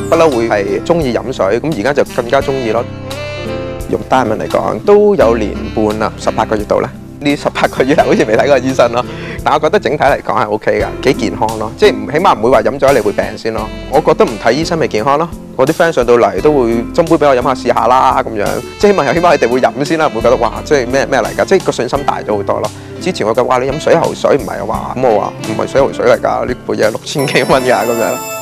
不嬲會係中意飲水，咁而家就更加中意咯。用單文嚟講，都有年半啦，18個月度啦。呢18個月嚟好似未睇過醫生咯，但我覺得整體嚟講係 OK 㗎，幾健康咯，即係起碼唔會話飲咗你會病先咯。我覺得唔睇醫生咪健康咯。我啲 friend 上到嚟都會斟杯俾我飲下試下啦咁樣，即係起碼你哋會飲先啦，唔會覺得哇即係咩嚟㗎，即係個信心大咗好多咯。之前我覺得哇你飲水喉水唔係話咁，我話唔係水喉水嚟㗎，呢杯嘢6000幾蚊㗎咁樣。